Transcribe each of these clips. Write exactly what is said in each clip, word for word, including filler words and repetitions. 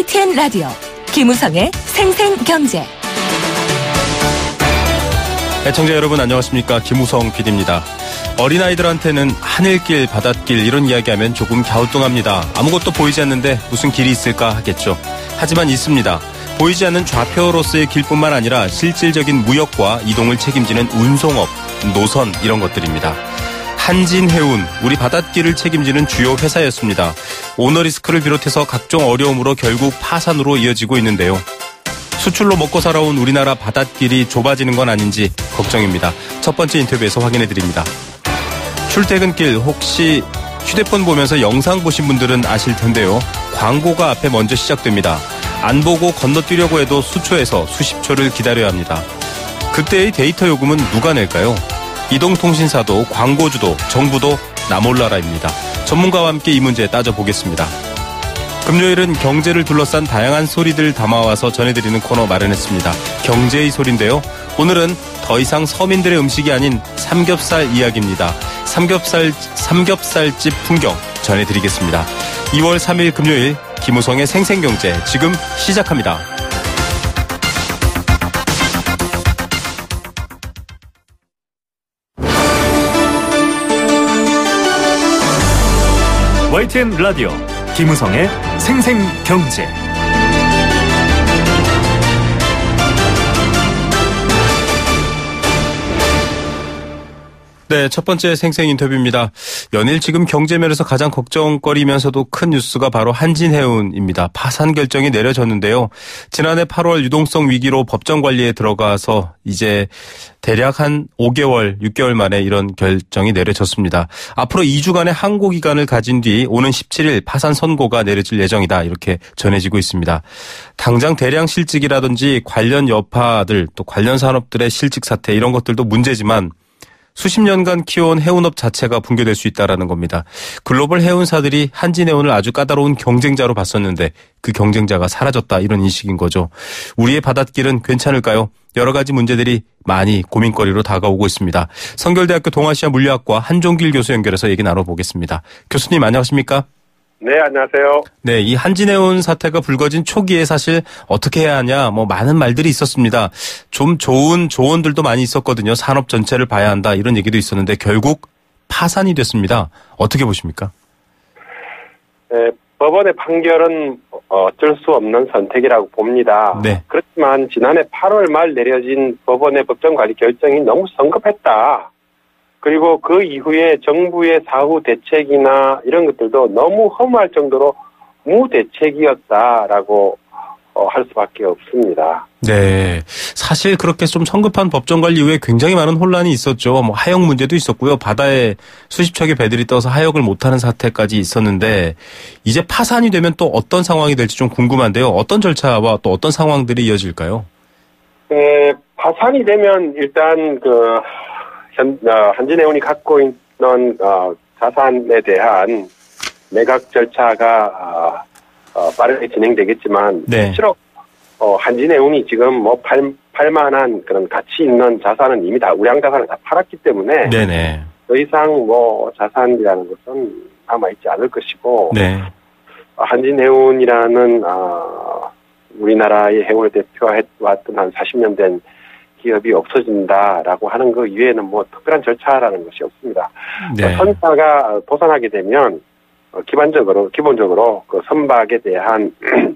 와이티엔 라디오 김우성의 생생경제. 애청자 여러분 안녕하십니까. 김우성 피디입니다. 어린아이들한테는 하늘길, 바닷길 이런 이야기하면 조금 갸우뚱합니다. 아무것도 보이지 않는데 무슨 길이 있을까 하겠죠. 하지만 있습니다. 보이지 않는 좌표로서의 길뿐만 아니라 실질적인 무역과 이동을 책임지는 운송업, 노선 이런 것들입니다. 한진해운, 우리 바닷길을 책임지는 주요 회사였습니다. 오너리스크를 비롯해서 각종 어려움으로 결국 파산으로 이어지고 있는데요. 수출로 먹고 살아온 우리나라 바닷길이 좁아지는 건 아닌지 걱정입니다. 첫 번째 인터뷰에서 확인해드립니다. 출퇴근길 혹시 휴대폰 보면서 영상 보신 분들은 아실 텐데요. 광고가 앞에 먼저 시작됩니다. 안 보고 건너뛰려고 해도 수초에서 수십 초를 기다려야 합니다. 그때의 데이터 요금은 누가 낼까요? 이동통신사도 광고주도 정부도 나 몰라라입니다. 전문가와 함께 이 문제 따져보겠습니다. 금요일은 경제를 둘러싼 다양한 소리들 담아와서 전해드리는 코너 마련했습니다. 경제의 소리인데요. 오늘은 더 이상 서민들의 음식이 아닌 삼겹살 이야기입니다. 삼겹살, 삼겹살집 풍경 전해드리겠습니다. 이월 삼일 금요일 김우성의 생생경제 지금 시작합니다. 와이티엔 라디오 김우성의 생생경제. 네, 첫 번째 생생 인터뷰입니다. 연일 지금 경제면에서 가장 걱정거리면서도 큰 뉴스가 바로 한진해운입니다. 파산 결정이 내려졌는데요. 지난해 팔월 유동성 위기로 법정 관리에 들어가서 이제 대략 한 오 개월, 육 개월 만에 이런 결정이 내려졌습니다. 앞으로 이 주간의 항고 기간을 가진 뒤 오는 십칠일 파산 선고가 내려질 예정이다. 이렇게 전해지고 있습니다. 당장 대량 실직이라든지 관련 여파들 또 관련 산업들의 실직 사태 이런 것들도 문제지만 수십 년간 키워온 해운업 자체가 붕괴될 수 있다는 겁니다. 글로벌 해운사들이 한진해운을 아주 까다로운 경쟁자로 봤었는데 그 경쟁자가 사라졌다 이런 인식인 거죠. 우리의 바닷길은 괜찮을까요? 여러 가지 문제들이 많이 고민거리로 다가오고 있습니다. 성결대학교 동아시아 물리학과 한종길 교수 연결해서 얘기 나눠보겠습니다. 교수님 안녕하십니까? 네, 안녕하세요. 네, 이 한진해운 사태가 불거진 초기에 사실 어떻게 해야 하냐, 뭐 많은 말들이 있었습니다. 좀 좋은 조언들도 많이 있었거든요. 산업 전체를 봐야 한다 이런 얘기도 있었는데 결국 파산이 됐습니다. 어떻게 보십니까? 네, 법원의 판결은 어쩔 수 없는 선택이라고 봅니다. 네. 그렇지만 지난해 팔월 말 내려진 법원의 법정관리 결정이 너무 성급했다. 그리고 그 이후에 정부의 사후 대책이나 이런 것들도 너무 허무할 정도로 무대책이었다라고 어, 할 수밖에 없습니다. 네. 사실 그렇게 좀 성급한 법정 관리 이후에 굉장히 많은 혼란이 있었죠. 뭐 하역 문제도 있었고요. 바다에 수십 척의 배들이 떠서 하역을 못하는 사태까지 있었는데 이제 파산이 되면 또 어떤 상황이 될지 좀 궁금한데요. 어떤 절차와 또 어떤 상황들이 이어질까요? 네, 파산이 되면 일단 그 현, 어, 한진해운이 갖고 있는 어, 자산에 대한 매각 절차가 어, 어, 빠르게 진행되겠지만 네. 실제로 어, 한진해운이 지금 뭐 팔, 팔만한 그런 가치 있는 자산은 이미 다 우량 자산을 다 팔았기 때문에 네네. 더 이상 뭐 자산이라는 것은 남아있지 않을 것이고 네. 어, 한진해운이라는 어, 우리나라의 해운을 대표해왔던 한 사십 년 된 기업이 없어진다라고 하는 그 이외에는 뭐 특별한 절차라는 것이 없습니다. 네. 선사가 도산하게 되면 기본적으로 기본적으로 그 선박에 대한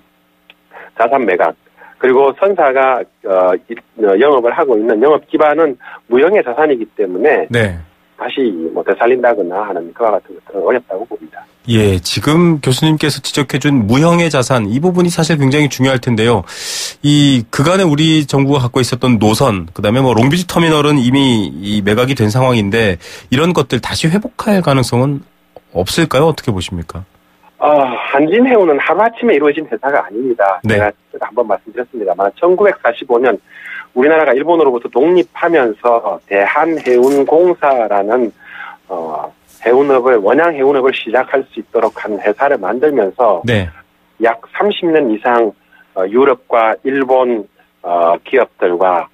자산 매각 그리고 선사가 어, 영업을 하고 있는 영업 기반은 무형의 자산이기 때문에 네. 다시 뭐 되살린다거나 하는 그와 같은 것들은 어렵다고 봅니다. 예, 지금 교수님께서 지적해준 무형의 자산 이 부분이 사실 굉장히 중요할 텐데요. 이 그간에 우리 정부가 갖고 있었던 노선, 그다음에 뭐 롱비치 터미널은 이미 이 매각이 된 상황인데 이런 것들 다시 회복할 가능성은 없을까요? 어떻게 보십니까? 어, 한진해운은 하루아침에 이루어진 회사가 아닙니다. 네. 제가 한번 말씀드렸습니다만 천구백사십오 년 우리나라가 일본으로부터 독립하면서 대한해운공사라는 어, 해운업을 원양 해운업을 시작할 수 있도록 한 회사를 만들면서 네. 약 삼십 년 이상 어, 유럽과 일본 어, 기업들과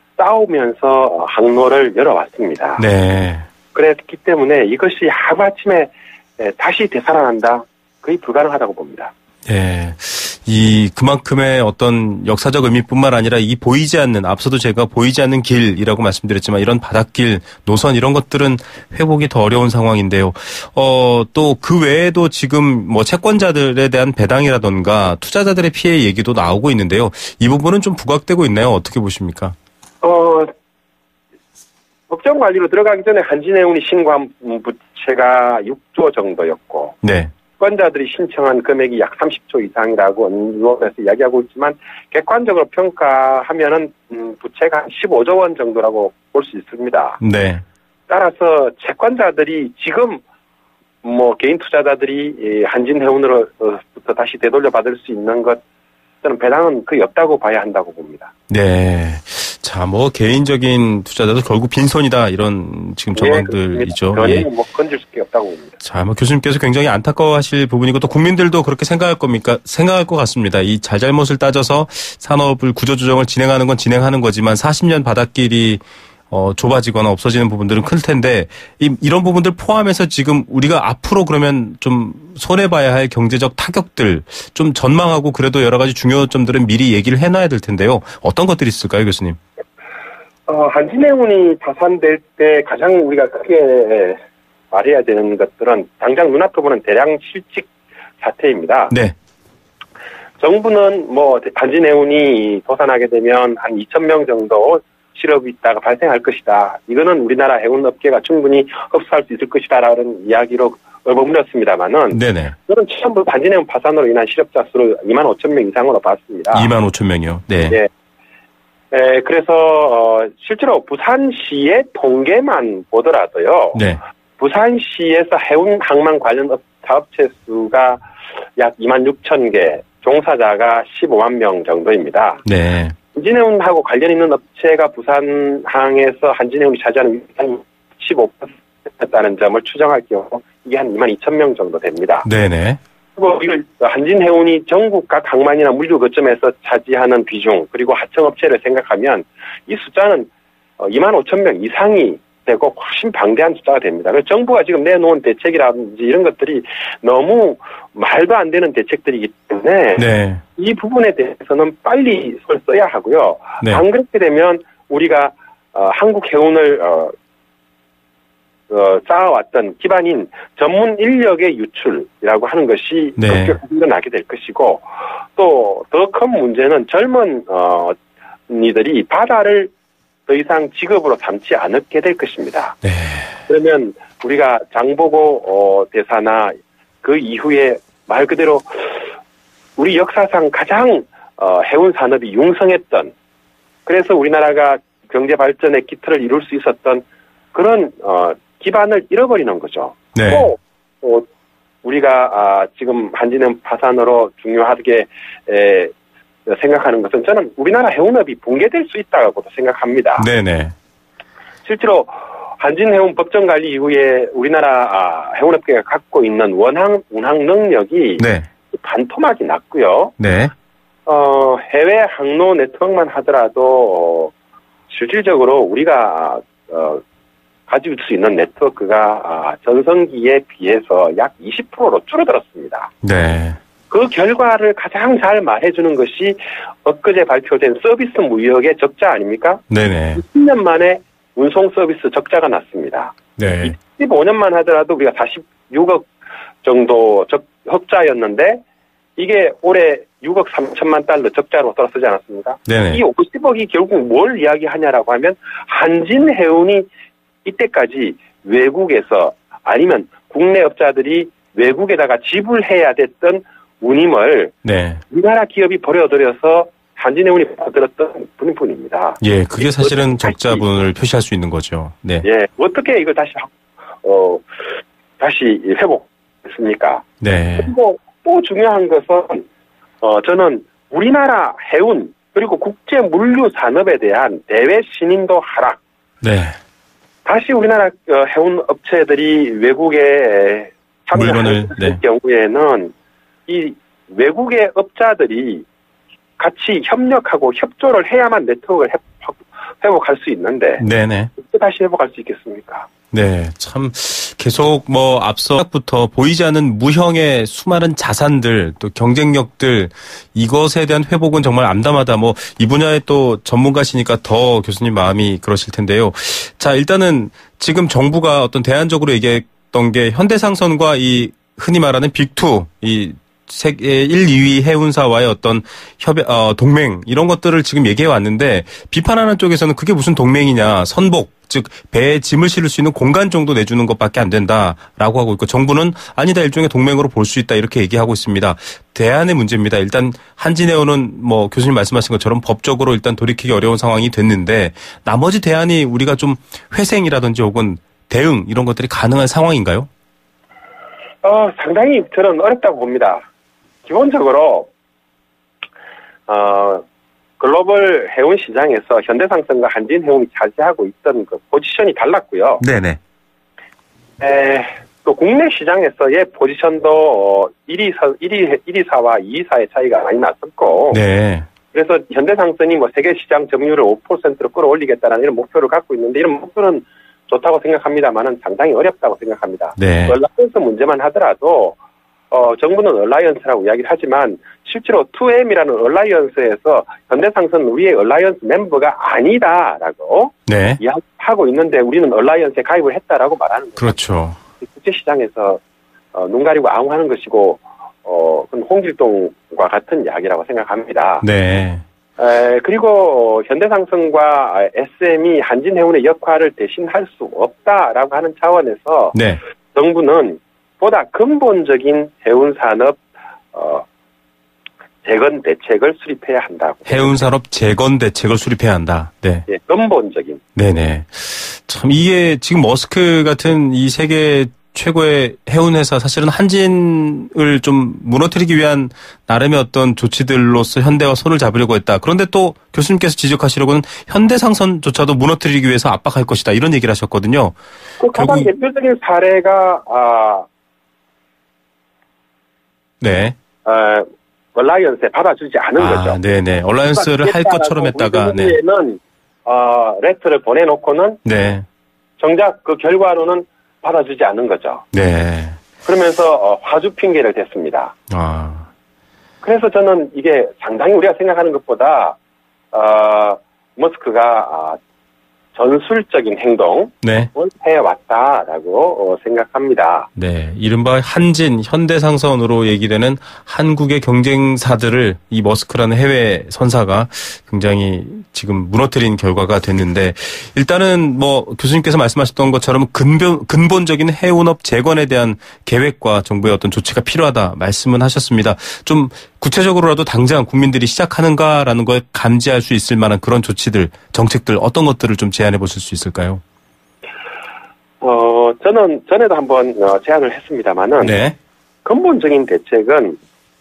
싸우면서 항로를 열어왔습니다. 네. 그랬기 때문에 이것이 하루아침에 다시 되살아난다. 거의 불가능하다고 봅니다. 네. 이 그만큼의 어떤 역사적 의미뿐만 아니라 이 보이지 않는 앞서도 제가 보이지 않는 길이라고 말씀드렸지만 이런 바닷길 노선 이런 것들은 회복이 더 어려운 상황인데요. 어, 또 그 외에도 지금 뭐 채권자들에 대한 배당이라던가 투자자들의 피해 얘기도 나오고 있는데요. 이 부분은 좀 부각되고 있나요? 어떻게 보십니까? 어, 법정 관리로 들어가기 전에 한진해운이 신고한 부채가 육조 정도였고, 네. 채권자들이 신청한 금액이 약 삼십조 이상이라고 언론에서 이야기하고 있지만 객관적으로 평가하면은 음, 부채가 한 십오조 원 정도라고 볼 수 있습니다. 네. 따라서 채권자들이 지금 뭐 개인 투자자들이 한진해운으로부터 다시 되돌려 받을 수 있는 것 저는 배당은 거의 없다고 봐야 한다고 봅니다. 네. 자, 뭐 개인적인 투자자도 결국 빈손이다 이런 지금 전망들이죠. 전혀 예. 뭐 건질 수 없다고 봅니다. 자, 뭐 교수님께서 굉장히 안타까워하실 부분이고 또 국민들도 그렇게 생각할 겁니까? 생각할 것 같습니다. 이 잘잘못을 따져서 산업을 구조조정을 진행하는 건 진행하는 거지만 사십 년 바닷길이 어, 좁아지거나 없어지는 부분들은 클 텐데 이, 이런 부분들 포함해서 지금 우리가 앞으로 그러면 좀 손해봐야 할 경제적 타격들 좀 전망하고 그래도 여러 가지 중요점들은 미리 얘기를 해놔야 될 텐데요. 어떤 것들이 있을까요, 교수님? 어, 한진해운이 파산될 때 가장 우리가 크게 말해야 되는 것들은 당장 눈앞에 보는 대량 실직 사태입니다. 네. 정부는 뭐 한진해운이 도산하게 되면 한 이천 명 정도 실업이 있다가 발생할 것이다. 이거는 우리나라 해운업계가 충분히 흡수할 수 있을 것이다라는 이야기로 얼버무렸습니다만은 네네. 저는 처음부터 한진해운 파산으로 인한 실업자 수를 이만 오천 명 이상으로 봤습니다. 이만 오천 명이요. 네. 네. 에, 그래서 어, 실제로 부산시의 통계만 보더라도요. 네. 부산시에서 해운 항만 관련 업, 사업체 수가 약 이만 육천 개, 종사자가 십오만 명 정도입니다. 네. 한진해운하고 관련 있는 업체가 부산항에서 한진해운이 차지하는 한 십오 퍼센트였다는 점을 추정할 경우 이게 한 이만 이천 명 정도 됩니다. 네네. 그리고 이걸 한진해운이 전국 각 항만이나 물류 거점에서 차지하는 비중 그리고 하청업체를 생각하면 이 숫자는 이만 오천 명 이상이 되고 훨씬 방대한 숫자가 됩니다. 그래서 정부가 지금 내놓은 대책이라든지 이런 것들이 너무 말도 안 되는 대책들이기 때문에 네. 이 부분에 대해서는 빨리 손을 써야 하고요. 네. 안 그렇게 되면 우리가 어, 한국 해운을 어, 어, 쌓아왔던 기반인 전문 인력의 유출이라고 하는 것이 네. 급격하게 될 것이고 또 더 큰 문제는 젊은 어, 이들이 바다를 더 이상 직업으로 삼지 않게 될 것입니다. 네. 그러면 우리가 장보고 어, 대사나 그 이후에 말 그대로 우리 역사상 가장 어, 해운 산업이 융성했던 그래서 우리나라가 경제 발전의 기틀을 이룰 수 있었던 그런 어, 기반을 잃어버리는 거죠. 네. 또 어, 우리가 아, 지금 한진해운 파산으로 중요하게 에, 생각하는 것은 저는 우리나라 해운업이 붕괴될 수 있다고도 생각합니다. 네네. 실제로 한진해운 법정관리 이후에 우리나라 아, 해운업계가 갖고 있는 원항 운항 능력이 네. 반토막이 났고요. 네. 어, 해외 항로 네트워크만 하더라도 어, 실질적으로 우리가 어, 가질 수 있는 네트워크가 아, 전성기에 비해서 약 이십 퍼센트로 줄어들었습니다. 네. 그 결과를 가장 잘 말해주는 것이 엊그제 발표된 서비스 무역의 적자 아닙니까? 네네. 십 년 만에 운송 서비스 적자가 났습니다. 네. 십오 년만 하더라도 우리가 사십육억 정도 적, 흑자였는데 이게 올해 육억 삼천만 달러 적자로 떨어지지 않았습니까? 네네. 이 오십억이 결국 뭘 이야기하냐라고 하면 한진해운이 이때까지 외국에서 아니면 국내 업자들이 외국에다가 지불해야 됐던 운임을 네. 우리나라 기업이 버려들여서 한진해운이 받아들였던 분입니다. 예, 그게 사실은 적자분을 표시할 수 있는 거죠. 네. 예, 어떻게 이걸 다시 어 다시 회복했습니까? 네. 그리고 또 중요한 것은 어 저는 우리나라 해운 그리고 국제 물류 산업에 대한 대외 신인도 하락. 네. 다시 우리나라 해운 업체들이 외국에 참여할 네. 경우에는 이 외국의 업자들이 같이 협력하고 협조를 해야만 네트워크를 회복할 수 있는데 네네. 또 다시 회복할 수 있겠습니까? 네, 참 계속 뭐 앞서부터 보이지 않는 무형의 수많은 자산들 또 경쟁력들 이것에 대한 회복은 정말 암담하다. 뭐 이 분야의 또 전문가시니까 더 교수님 마음이 그러실 텐데요. 자, 일단은 지금 정부가 어떤 대안적으로 얘기했던 게 현대상선과 이 흔히 말하는 빅투 이 세계 일, 이 위 해운사와의 어떤 협약, 어, 동맹 이런 것들을 지금 얘기해 왔는데 비판하는 쪽에서는 그게 무슨 동맹이냐 선복 즉 배에 짐을 실을 수 있는 공간 정도 내주는 것밖에 안 된다라고 하고 있고 정부는 아니다 일종의 동맹으로 볼 수 있다 이렇게 얘기하고 있습니다. 대안의 문제입니다. 일단 한진해운은 뭐 교수님 말씀하신 것처럼 법적으로 일단 돌이키기 어려운 상황이 됐는데 나머지 대안이 우리가 좀 회생이라든지 혹은 대응 이런 것들이 가능한 상황인가요? 어, 상당히 저는 어렵다고 봅니다. 기본적으로 어, 글로벌 해운 시장에서 현대상선과 한진해운이 차지하고 있던 그 포지션이 달랐고요. 네네. 에, 또 국내 시장에서의 포지션도 일 위 사, 일 위, 일 위 사와 이 위 사의 차이가 많이 났었고. 네. 그래서 현대상선이 뭐 세계 시장 점유율을 오 퍼센트로 끌어올리겠다는 이런 목표를 갖고 있는데 이런 목표는 좋다고 생각합니다만은 상당히 어렵다고 생각합니다. 네. 얼라이언스 문제만 하더라도 어, 정부는 얼라이언스라고 이야기를 하지만 실제로 투엠이라는 얼라이언스에서 현대상선 우리의 얼라이언스 멤버가 아니다라고 네. 이야기하고 있는데 우리는 얼라이언스에 가입을 했다라고 말하는 거죠. 그렇죠. 국제시장에서 어, 눈 가리고 아웅하는 것이고 어, 그건 홍길동과 같은 이야기라고 생각합니다. 네. 에, 그리고 현대상선과 에스엠이 한진해운의 역할을 대신할 수 없다라고 하는 차원에서 네. 정부는 보다 근본적인 해운산업 어, 재건 대책을 수립해야 한다고. 해운산업 재건 대책을 수립해야 한다. 네. 예, 근본적인. 네네. 참 이게 지금 머스크 같은 이 세계 최고의 해운회사 사실은 한진을 좀 무너뜨리기 위한 나름의 어떤 조치들로서 현대와 손을 잡으려고 했다. 그런데 또 교수님께서 지적하시려고는 현대상선조차도 무너뜨리기 위해서 압박할 것이다. 이런 얘기를 하셨거든요. 그 가장 결국... 대표적인 사례가 아, 네. 어, 얼라이언스에 받아주지 않은 아, 거죠. 네네. 얼라이언스를 할 것처럼 했다가 네. 는 어, 레터를 보내놓고는 네. 정작 그 결과로는 받아주지 않은 거죠. 네. 그러면서 어, 화주 핑계를 댔습니다. 아. 그래서 저는 이게 상당히 우리가 생각하는 것보다 어, 머스크가 어, 전술적인 행동을 네. 해왔다라고 어, 생각합니다. 네. 이른바 한진, 현대상선으로 얘기되는 한국의 경쟁사들을 이 머스크라는 해외 선사가 굉장히 지금 무너뜨린 결과가 됐는데 일단은 뭐 교수님께서 말씀하셨던 것처럼 근본, 근본적인 해운업 재건에 대한 계획과 정부의 어떤 조치가 필요하다 말씀은 하셨습니다. 좀 구체적으로라도 당장 국민들이 시작하는가라는 걸 감지할 수 있을 만한 그런 조치들, 정책들 어떤 것들을 좀 제안해 보실 수 있을까요? 어, 저는 전에도 한번 어, 제안을 했습니다만은 네. 근본적인 대책은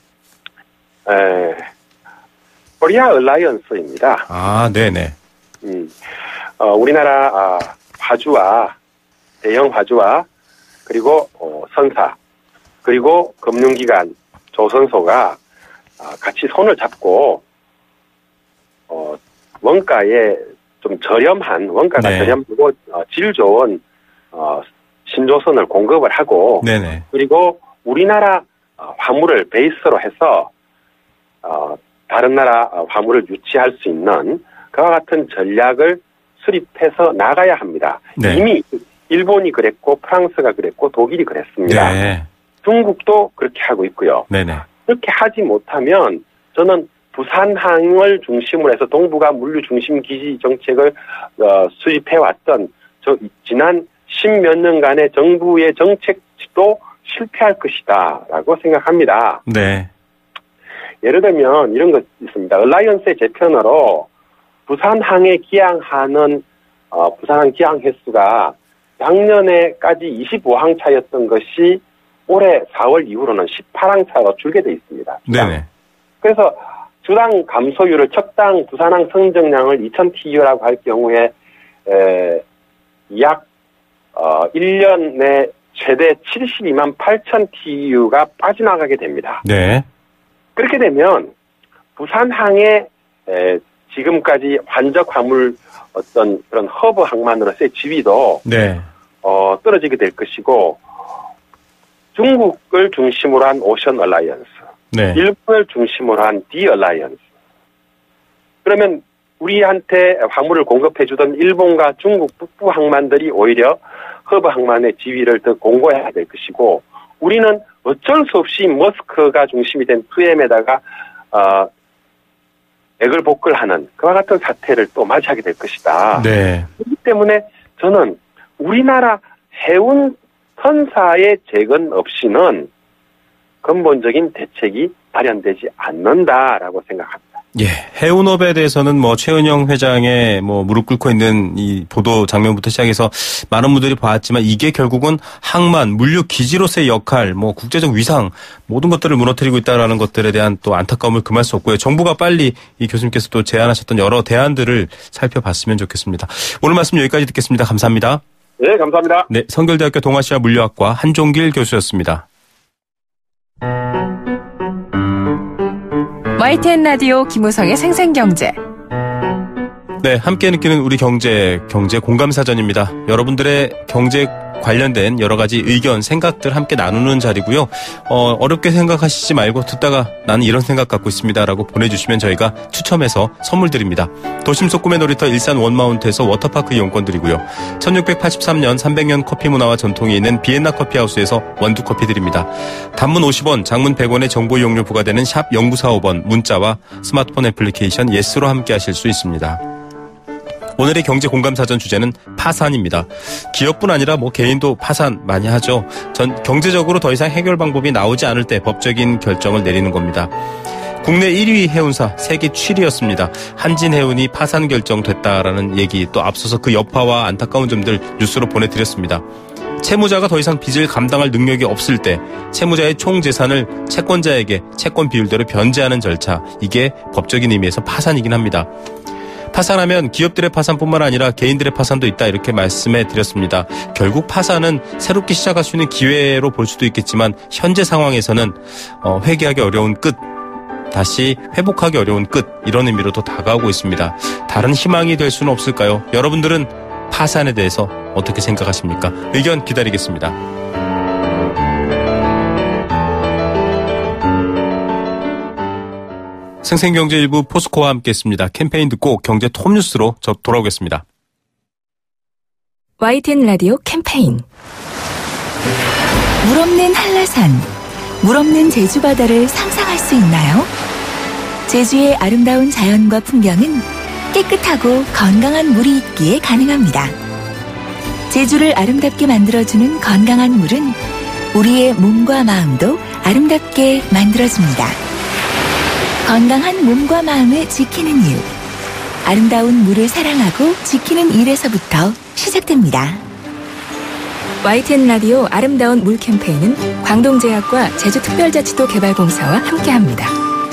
에, 코리아 얼라이언스입니다. 아, 네네. 음, 어, 우리나라 아, 화주와 대형 화주와 그리고 어, 선사 그리고 금융기관 조선소가 아, 같이 손을 잡고 어, 원가에 좀 저렴한 원가가 네. 저렴하고 어, 질 좋은 어, 신조선을 공급을 하고 네네. 그리고 우리나라 어, 화물을 베이스로 해서 어, 다른 나라 화물을 유치할 수 있는 그와 같은 전략을 수립해서 나가야 합니다. 네. 이미 일본이 그랬고 프랑스가 그랬고 독일이 그랬습니다. 네. 중국도 그렇게 하고 있고요. 네네. 그렇게 하지 못하면 저는 부산항을 중심으로 해서 동북아 물류 중심 기지 정책을 어, 수립해왔던 저 지난 십몇 년간의 정부의 정책도 실패할 것이다라고 생각합니다. 네. 예를 들면 이런 것 있습니다. 얼라이언스의 재편으로 부산항에 기항하는 어, 부산항 기항 횟수가 작년에까지 이십오 항차였던 것이 올해 사월 이후로는 십팔 항차로 줄게 돼 있습니다. 네네. 그래서 주당 감소율을 척당 부산항 성정량을 이천 티유라고 할 경우에 에, 약 어, 일 년에 최대 칠십이만 팔천 티유가 빠져나가게 됩니다. 네. 그렇게 되면 부산항에 에, 지금까지 환적 화물 어떤 그런 허브 항만으로서의 지위도 네. 어, 떨어지게 될 것이고 중국을 중심으로 한 오션 얼라이언스, 네. 일본을 중심으로 한 디 얼라이언스. 그러면 우리한테 화물을 공급해주던 일본과 중국 북부 항만들이 오히려 허브 항만의 지위를 더 공고해야 될 것이고 우리는 어쩔 수 없이 머스크가 중심이 된 투엠에다가 어, 액을 복글하는 그와 같은 사태를 또 맞이하게 될 것이다. 네. 그렇기 때문에 저는 우리나라 해운 선사의 재건 없이는 근본적인 대책이 마련되지 않는다라고 생각합니다. 예, 해운업에 대해서는 뭐 최은영 회장의 뭐 무릎 꿇고 있는 이 보도 장면부터 시작해서 많은 분들이 봤지만 이게 결국은 항만, 물류 기지로서의 역할, 뭐 국제적 위상 모든 것들을 무너뜨리고 있다라는 것들에 대한 또 안타까움을 금할 수 없고요. 정부가 빨리 이 교수님께서 또 제안하셨던 여러 대안들을 살펴봤으면 좋겠습니다. 오늘 말씀 여기까지 듣겠습니다. 감사합니다. 네, 감사합니다. 네, 성결대학교 동아시아 물류학과 한종길 교수였습니다. 와이티엔 라디오 김우성의 생생경제. 네, 함께 느끼는 우리 경제, 경제 공감사전입니다. 여러분들의 경제 관련된 여러 가지 의견, 생각들 함께 나누는 자리고요. 어, 어렵게 생각하시지 말고 듣다가 나는 이런 생각 갖고 있습니다라고 보내주시면 저희가 추첨해서 선물 드립니다. 도심 속 꿈의 놀이터 일산 원마운트에서 워터파크 이용권 드리고요. 천육백팔십삼 년 삼백 년 커피 문화와 전통이 있는 비엔나 커피하우스에서 원두커피 드립니다. 단문 오십 원, 장문 백 원의 정보 이용료 부과되는 샵 공구사오 번 문자와 스마트폰 애플리케이션 예스로 함께 하실 수 있습니다. 오늘의 경제 공감사전 주제는 파산입니다. 기업뿐 아니라 뭐 개인도 파산 많이 하죠. 전 경제적으로 더 이상 해결 방법이 나오지 않을 때 법적인 결정을 내리는 겁니다. 국내 일 위 해운사, 세계 칠 위였습니다. 한진해운이 파산 결정됐다라는 얘기, 또 앞서서 그 여파와 안타까운 점들 뉴스로 보내드렸습니다. 채무자가 더 이상 빚을 감당할 능력이 없을 때 채무자의 총 재산을 채권자에게 채권 비율대로 변제하는 절차, 이게 법적인 의미에서 파산이긴 합니다. 파산하면 기업들의 파산뿐만 아니라 개인들의 파산도 있다, 이렇게 말씀해 드렸습니다. 결국 파산은 새롭게 시작할 수 있는 기회로 볼 수도 있겠지만 현재 상황에서는 어, 회개하기 어려운 끝, 다시 회복하기 어려운 끝, 이런 의미로도 다가오고 있습니다. 다른 희망이 될 수는 없을까요? 여러분들은 파산에 대해서 어떻게 생각하십니까? 의견 기다리겠습니다. 생생경제 일부 포스코와 함께했습니다. 캠페인 듣고 경제 톱뉴스로 저 돌아오겠습니다. 와이티엔 라디오 캠페인. 물 없는 한라산, 물 없는 제주 바다를 상상할 수 있나요? 제주의 아름다운 자연과 풍경은 깨끗하고 건강한 물이 있기에 가능합니다. 제주를 아름답게 만들어주는 건강한 물은 우리의 몸과 마음도 아름답게 만들어줍니다. 건강한 몸과 마음을 지키는 이유. 아름다운 물을 사랑하고 지키는 일에서부터 시작됩니다. 와이티엔 라디오 아름다운 물 캠페인은 광동제약과 제주특별자치도 개발공사와 함께합니다.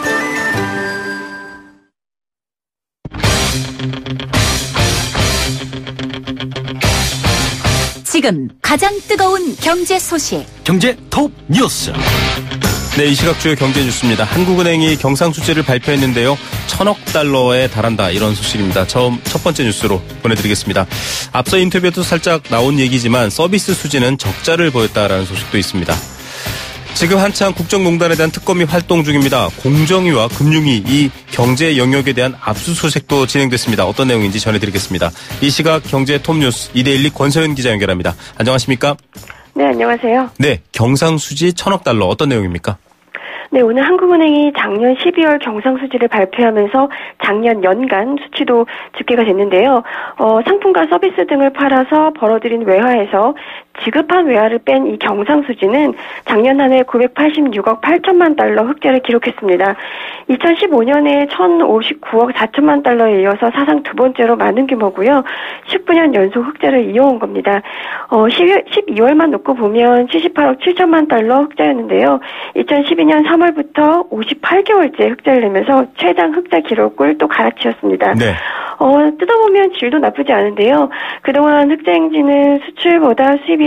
지금 가장 뜨거운 경제 소식. 경제 톱 뉴스. 네, 이 시각 주요 경제 뉴스입니다. 한국은행이 경상수지를 발표했는데요. 천억 달러에 달한다, 이런 소식입니다. 처음 첫 번째 뉴스로 보내드리겠습니다. 앞서 인터뷰에도 살짝 나온 얘기지만 서비스 수지는 적자를 보였다라는 소식도 있습니다. 지금 한창 국정농단에 대한 특검이 활동 중입니다. 공정위와 금융위, 이 경제 영역에 대한 압수수색도 진행됐습니다. 어떤 내용인지 전해드리겠습니다. 이 시각 경제 톱뉴스 이데일리 권서연 기자 연결합니다. 안녕하십니까? 네, 안녕하세요. 네, 경상수지 천억 달러 어떤 내용입니까? 네, 오늘 한국은행이 작년 십이월 경상수지를 발표하면서 작년 연간 수치도 집계가 됐는데요. 어, 상품과 서비스 등을 팔아서 벌어들인 외화에서 지급한 외화를 뺀 이 경상수지는 작년 한 해 구백팔십육억 팔천만 달러 흑자를 기록했습니다. 이천십오 년에 천오십구억 사천만 달러에 이어서 사상 두 번째로 많은 규모고요. 십구 년 연속 흑자를 이어온 겁니다. 어, 십이월만 놓고 보면 칠십팔억 칠천만 달러 흑자였는데요. 이천십이 년 삼월부터 오십팔 개월째 흑자를 내면서 최장 흑자 기록을 또 갈아치웠습니다. 네. 어, 뜯어보면 질도 나쁘지 않은데요. 그동안 흑자 행진은 수출보다 수입이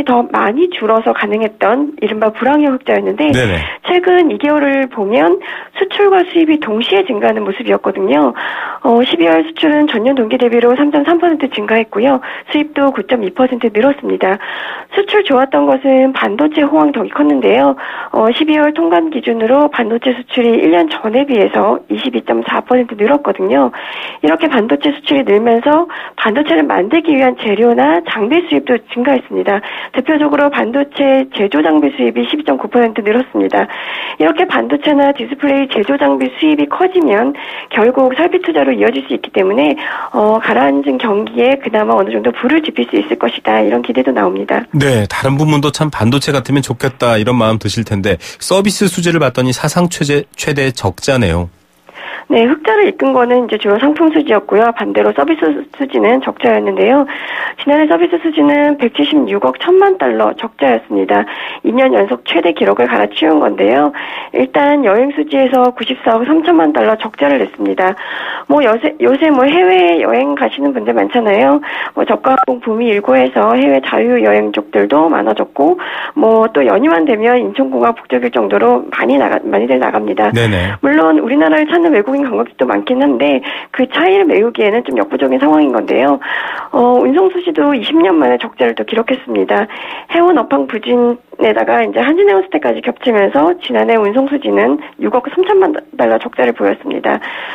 수입이 더 많이 줄어서 가능했던 이른바 불황형 흑자였는데 네네. 최근 이 개월을 보면 수출과 수입이 동시에 증가하는 모습이었거든요. 어, 십이월 수출은 전년 동기 대비로 삼 점 삼 퍼센트 증가했고요. 수입도 구 점 이 퍼센트 늘었습니다. 수출 좋았던 것은 반도체 호황 덕이 컸는데요. 어, 십이월 통관 기준으로 반도체 수출이 일 년 전에 비해서 이십이 점 사 퍼센트 늘었거든요. 이렇게 반도체 수출이 늘면서 반도체를 만들기 위한 재료나 장비 수입도 증가했습니다. 대표적으로 반도체 제조 장비 수입이 십이 점 구 퍼센트 늘었습니다. 이렇게 반도체나 디스플레이 제조 장비 수입이 커지면 결국 설비 투자로 이어질 수 있기 때문에 어, 가라앉은 경기에 그나마 어느 정도 불을 지필 수 있을 것이다. 이런 기대도 나옵니다. 네, 다른 부문도 참 반도체 같으면 좋겠다 이런 마음 드실 텐데 서비스 수지를 봤더니 사상 최대, 최대 적자네요. 네, 흑자를 이끈 거는 이제 주로 상품 수지였고요. 반대로 서비스 수지는 적자였는데요. 지난해 서비스 수지는 백칠십육억 천만 달러 적자였습니다. 이 년 연속 최대 기록을 갈아치운 건데요. 일단 여행 수지에서 구십사억 삼천만 달러 적자를 냈습니다. 뭐 요새 요새 뭐 해외 여행 가시는 분들 많잖아요. 뭐 저가 항공 붐이 일고 해서 해외 자유 여행족들도 많아졌고, 뭐 또 연휴만 되면 인천공항 북적일 정도로 많이 나가 많이들 나갑니다. 네네. 물론 우리나라를 찾는 외국인 관광객도 많긴 한데 그 차이를 메우기에는 좀 역부족인 상황인 건데요. 어, 운송수지도 이십 년 만에 적자를 또 기록했습니다. 해운 업황 부진에다가 이제 한진해운스테까지 겹치면서 지난해 운송수지는 육억 삼천만 달러 적자를 보였습니다.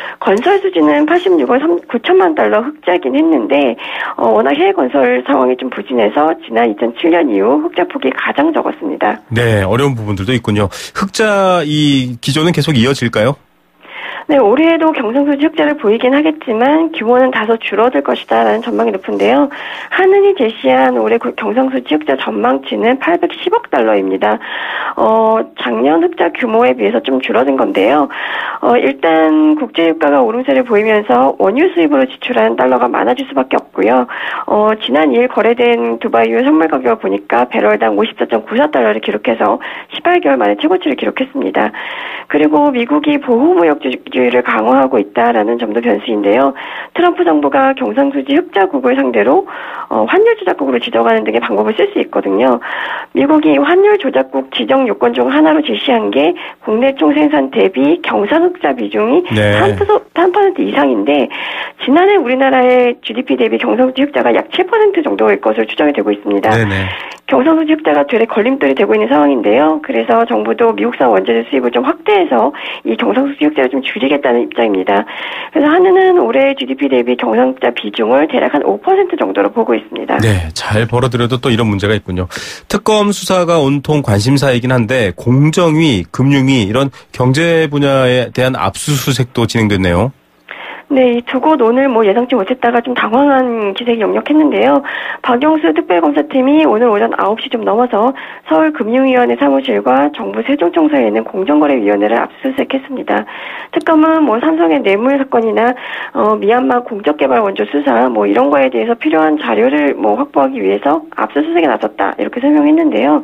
건설수지는 팔십육억 구천만 달러 흑자긴 했는데 어, 워낙 해외 건설 상황이 좀 부진해서 지난 이천칠 년 이후 흑자폭이 가장 적었습니다. 네, 어려운 부분들도 있군요. 흑자 이 기조는 계속 이어질까요? 네, 올해에도 경상수지 흑자를 보이긴 하겠지만 규모는 다소 줄어들 것이다라는 전망이 높은데요. 한은이 제시한 올해 경상수지 흑자 전망치는 팔백십억 달러입니다. 어, 작년 흑자 규모에 비해서 좀 줄어든 건데요. 어, 일단 국제유가가 오름세를 보이면서 원유 수입으로 지출하는 달러가 많아질 수밖에 없고요. 어, 지난 이 일 거래된 두바이유 선물 가격을 보니까 배럴당 오십사 점 구사 달러를 기록해서 십팔 개월 만에 최고치를 기록했습니다. 그리고 미국이 보호무역주의를 강화하고 있다라는 점도 변수인데요. 트럼프 정부가 경상수지 흑자국을 상대로 어, 환율 조작국으로 지정하는 등의 방법을 쓸 수 있거든요. 미국이 환율 조작국 지정 요건 중 하나로 제시한 게 국내 총생산 대비 경상흑자 비중이 네. 삼 퍼센트 이상인데 지난해 우리나라의 지디피 대비 경상수지 흑자가 약 칠 퍼센트 정도일 것으로 추정이 되고 있습니다. 네네. 경상수지 흑자가 되레 걸림돌이 되고 있는 상황인데요. 그래서 정부도 미국산 원재료 수입을 좀 확대해서 이 경상수지 흑자를 좀 줄이겠다는 입장입니다. 그래서 한은은 올해 지디피 대비 경상흑자 비중을 대략 한 오 퍼센트 정도로 보고 있습니다. 네, 잘 벌어들여도 또 이런 문제가 있군요. 특검 수사가 온통 관심사이긴 한데 공정위, 금융위 이런 경제 분야에 대한 압수수색도 진행됐네요. 네, 이 두 곳 오늘 뭐 예상치 못했다가 좀 당황한 기색이 역력했는데요. 박영수 특별검사팀이 오늘 오전 아홉 시 좀 넘어서 서울금융위원회 사무실과 정부 세종청사에 있는 공정거래위원회를 압수수색했습니다. 특검은 뭐 삼성의 뇌물 사건이나 어, 미얀마 공적개발 원조 수사 뭐 이런 거에 대해서 필요한 자료를 뭐 확보하기 위해서 압수수색에 나섰다 이렇게 설명했는데요.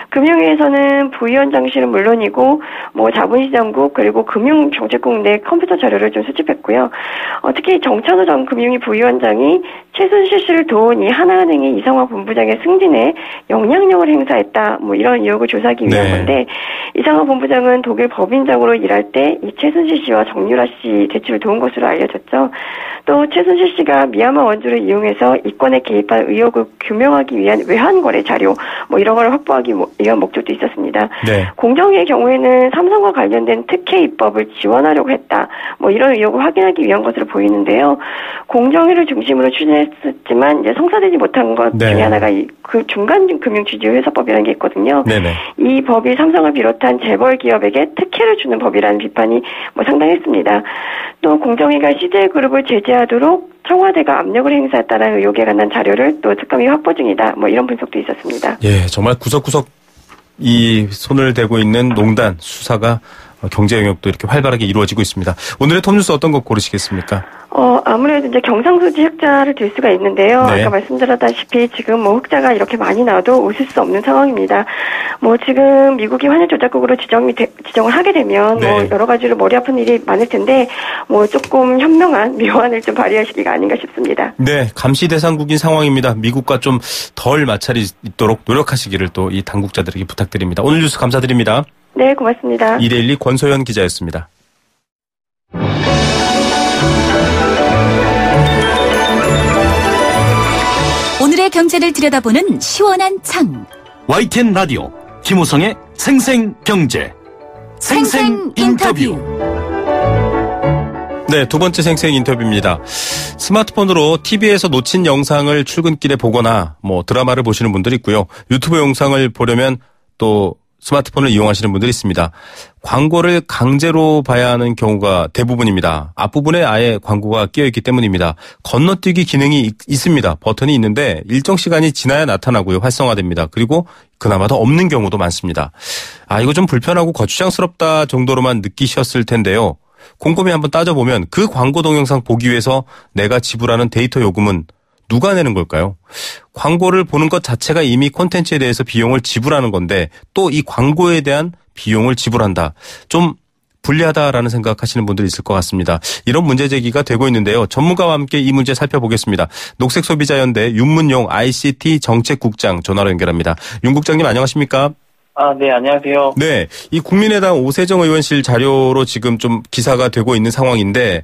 금융위에서는 부위원장실은 물론이고 뭐 자본시장국 그리고 금융정책국 내 컴퓨터 자료를 좀 수집했고요. 어, 특히 정찬호 전 금융위 부위원장이 최순실 씨를 도운 이 하나은행의 이상화 본부장의 승진에 영향력을 행사했다. 뭐 이런 의혹을 조사하기 위한 네. 건데 이상화 본부장은 독일 법인장으로 일할 때 이 최순실 씨와 정유라 씨 대출을 도운 것으로 알려졌죠. 또 최순실 씨가 미얀마 원조를 이용해서 이권에 개입한 의혹을 규명하기 위한 외환거래 자료 뭐 이런 걸 확보하기 위한 목적도 있었습니다. 네. 공정위의 경우에는 삼성과 관련된 특혜 입법을 지원하려고 했다. 뭐 이런 의혹을 확인하기 위한 것으로 보이는데요. 공정위를 중심으로 추진했었지만 이제 성사되지 못한 것 네. 중에 하나가 이 그 중간금융지주회사법이라는 게 있거든요. 네네. 이 법이 삼성을 비롯한 재벌 기업에게 특혜를 주는 법이라는 비판이 뭐 상당했습니다. 또 공정위가 씨제이그룹을 제재하도록 청와대가 압력을 행사했다는 의혹에 관한 자료를 또 특검이 확보 중이다. 뭐 이런 분석도 있었습니다. 예, 정말 구석구석 이 손을 대고 있는 농단 수사가 경제 영역도 이렇게 활발하게 이루어지고 있습니다. 오늘의 톱뉴스 어떤 거 고르시겠습니까? 어, 아무래도 이제 경상수지 흑자를 들 수가 있는데요. 네. 아까 말씀드렸다시피 지금 뭐 흑자가 이렇게 많이 나도 웃을 수 없는 상황입니다. 뭐 지금 미국이 환율 조작국으로 지정이 되, 지정을 하게 되면 네. 뭐 여러 가지로 머리 아픈 일이 많을 텐데 뭐 조금 현명한 묘안을 좀 발휘할 시기가 아닌가 싶습니다. 네, 감시 대상국인 상황입니다. 미국과 좀 덜 마찰이 있도록 노력하시기를 또 이 당국자들에게 부탁드립니다. 오늘 뉴스 감사드립니다. 네, 고맙습니다. 이데일리 권소연 기자였습니다. 오늘의 경제를 들여다보는 시원한 창. 와이티엔 라디오 김우성의 생생경제 생생 인터뷰. 네, 두 번째 생생 인터뷰입니다. 스마트폰으로 티비에서 놓친 영상을 출근길에 보거나 뭐 드라마를 보시는 분들이 있고요. 유튜브 영상을 보려면 또 스마트폰을 이용하시는 분들이 있습니다. 광고를 강제로 봐야 하는 경우가 대부분입니다. 앞부분에 아예 광고가 끼어있기 때문입니다. 건너뛰기 기능이 있, 있습니다. 버튼이 있는데 일정 시간이 지나야 나타나고요. 활성화됩니다. 그리고 그나마도 없는 경우도 많습니다. 아, 이거 좀 불편하고 거추장스럽다 정도로만 느끼셨을 텐데요. 곰곰이 한번 따져보면 그 광고 동영상 보기 위해서 내가 지불하는 데이터 요금은 누가 내는 걸까요? 광고를 보는 것 자체가 이미 콘텐츠에 대해서 비용을 지불하는 건데 또 이 광고에 대한 비용을 지불한다. 좀 불리하다라는 생각하시는 분들이 있을 것 같습니다. 이런 문제 제기가 되고 있는데요. 전문가와 함께 이 문제 살펴보겠습니다. 녹색소비자연대 윤문용 아이씨티 정책국장 전화로 연결합니다. 윤 국장님 안녕하십니까? 아, 네, 안녕하세요. 네, 이 국민의당 오세정 의원실 자료로 지금 좀 기사가 되고 있는 상황인데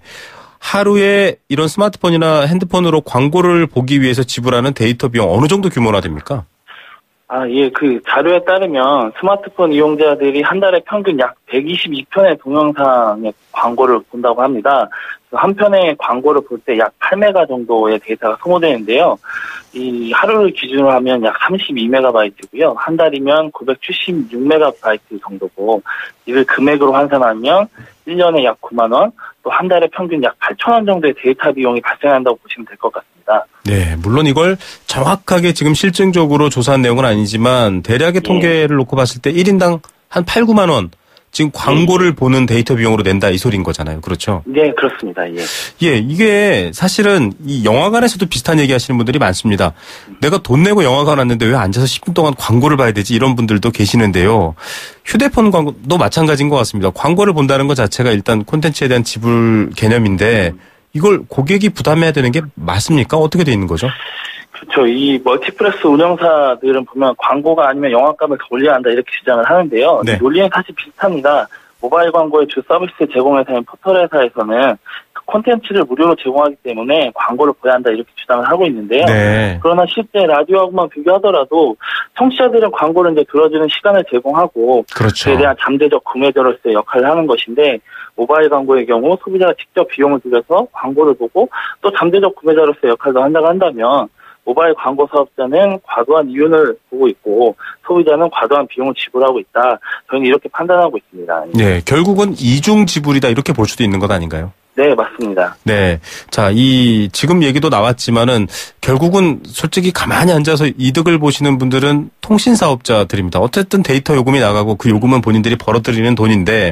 하루에 이런 스마트폰이나 핸드폰으로 광고를 보기 위해서 지불하는 데이터 비용 어느 정도 규모나 됩니까? 아, 예, 그 자료에 따르면 스마트폰 이용자들이 한 달에 평균 약 백이십이 편의 동영상의 광고를 본다고 합니다. 한 편의 광고를 볼 때 약 팔 메가 정도의 데이터가 소모되는데요. 이 하루를 기준으로 하면 약 삼십이 메가바이트고요. 한 달이면 구백칠십육 메가바이트 정도고 이를 금액으로 환산하면 일 년에 약 구만 원, 또 한 달에 평균 약 팔천 원 정도의 데이터 비용이 발생한다고 보시면 될 것 같습니다. 네, 물론 이걸 정확하게 지금 실증적으로 조사한 내용은 아니지만 대략의 통계를 놓고 봤을 때 일 인당 한 팔, 구만 원 지금 광고를 네. 보는 데이터 비용으로 낸다 이 소리인 거잖아요. 그렇죠? 네, 그렇습니다. 예. 예, 이게 사실은 이 영화관에서도 비슷한 얘기 하시는 분들이 많습니다. 내가 돈 내고 영화관 왔는데 왜 앉아서 십 분 동안 광고를 봐야 되지? 이런 분들도 계시는데요. 휴대폰 광고도 마찬가지인 것 같습니다. 광고를 본다는 것 자체가 일단 콘텐츠에 대한 지불 개념인데 이걸 고객이 부담해야 되는 게 맞습니까? 어떻게 돼 있는 거죠? 그렇죠. 이 멀티플렉스 운영사들은 보면 광고가 아니면 영화값을 더 올려야 한다 이렇게 주장을 하는데요. 네. 논리는 사실 비슷합니다. 모바일 광고의 주 서비스 제공회사인 포털회사에서는 그 콘텐츠를 무료로 제공하기 때문에 광고를 보여야 한다 이렇게 주장을 하고 있는데요. 네. 그러나 실제 라디오하고만 비교하더라도 청취자들은 광고를 이제 들어주는 시간을 제공하고 그렇죠. 그에 대한 잠재적 구매자로서의 역할을 하는 것인데 모바일 광고의 경우 소비자가 직접 비용을 들여서 광고를 보고 또 잠재적 구매자로서의 역할도 한다고 한다면 모바일 광고 사업자는 과도한 이윤을 보고 있고 소비자는 과도한 비용을 지불하고 있다. 저희는 이렇게 판단하고 있습니다. 네, 결국은 이중 지불이다 이렇게 볼 수도 있는 것 아닌가요? 네, 맞습니다. 네, 자, 이 지금 얘기도 나왔지만은 결국은 솔직히 가만히 앉아서 이득을 보시는 분들은 통신 사업자들입니다. 어쨌든 데이터 요금이 나가고 그 요금은 본인들이 벌어들이는 돈인데.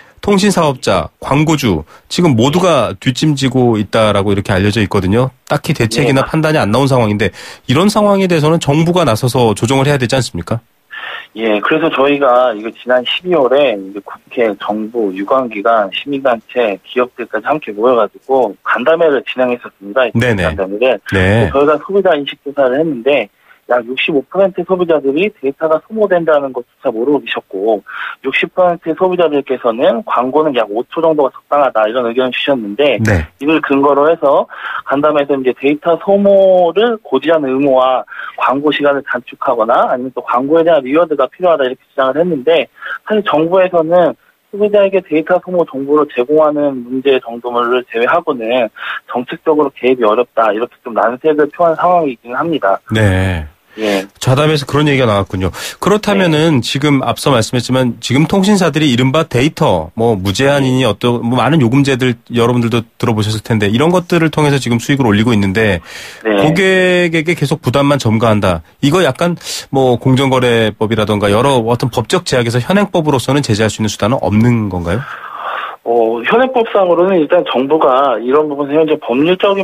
통신사업자, 광고주 지금 모두가 뒷짐지고 있다라고 이렇게 알려져 있거든요. 딱히 대책이나 네. 판단이 안 나온 상황인데 이런 상황에 대해서는 정부가 나서서 조정을 해야 되지 않습니까? 예, 그래서 저희가 이거 지난 십이월에 국회, 정부, 유관기관, 시민단체, 기업들까지 함께 모여가지고 간담회를 진행했었습니다. 네네. 간담회를. 네. 저희가 소비자 인식 조사를 했는데 약 육십오 퍼센트 소비자들이 데이터가 소모된다는 것조차 모르고 계셨고 육십 퍼센트 소비자들께서는 광고는 약 오 초 정도가 적당하다 이런 의견을 주셨는데 네. 이걸 근거로 해서 간담회에서 이제 데이터 소모를 고지하는 의무와 광고 시간을 단축하거나 아니면 또 광고에 대한 리워드가 필요하다 이렇게 주장을 했는데 사실 정부에서는 소비자에게 데이터 소모 정보를 제공하는 문제 정도를 제외하고는 정책적으로 개입이 어렵다 이렇게 좀 난색을 표한 상황이긴 합니다. 네. 예. 좌담에서 그런 얘기가 나왔군요. 그렇다면은 네. 지금 앞서 말씀했지만 지금 통신사들이 이른바 데이터, 뭐 무제한이니 어떤 뭐 많은 요금제들 여러분들도 들어보셨을 텐데 이런 것들을 통해서 지금 수익을 올리고 있는데 네. 고객에게 계속 부담만 점가한다. 이거 약간 뭐 공정거래법이라던가 여러 어떤 법적 제약에서 현행법으로서는 제재할 수 있는 수단은 없는 건가요? 어, 현행법상으로는 일단 정부가 이런 부분에서 현재 법률적인